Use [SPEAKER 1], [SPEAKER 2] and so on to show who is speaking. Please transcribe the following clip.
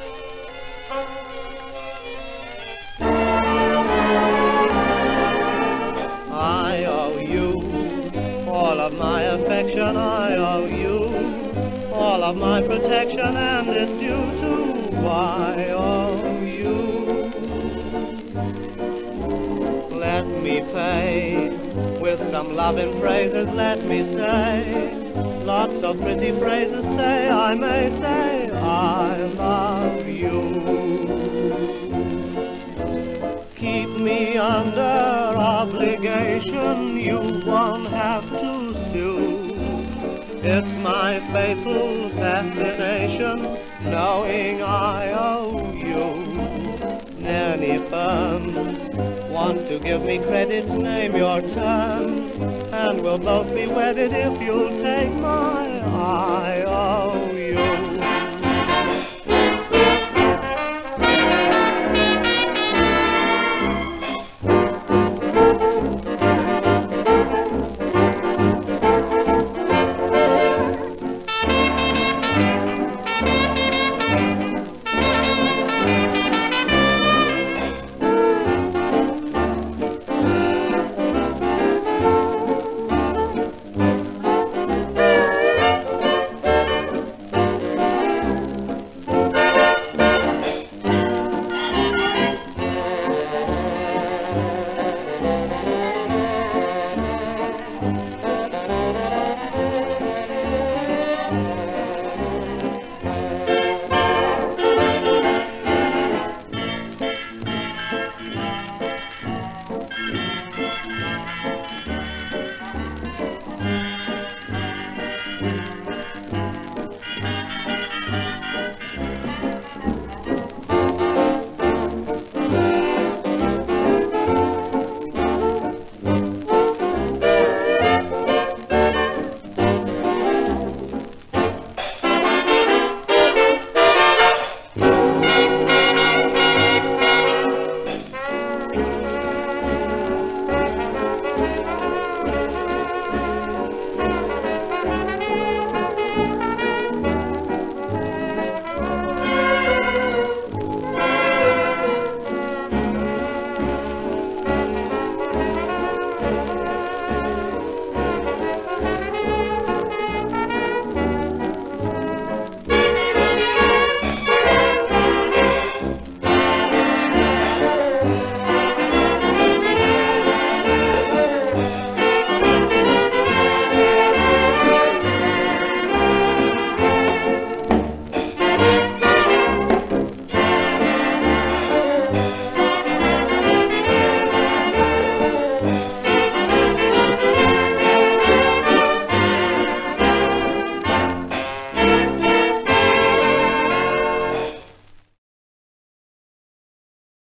[SPEAKER 1] I owe you all of my affection, I owe you all of my protection, and it's due to I owe you. Let me pay with some loving phrases, let me say lots of pretty phrases, say I may say I love you. Keep me under obligation, you won't have to sue. It's my fatal fascination, knowing I owe you. Any firms want to give me credit, name your terms, and we'll both be wedded if you'll take my I owe you.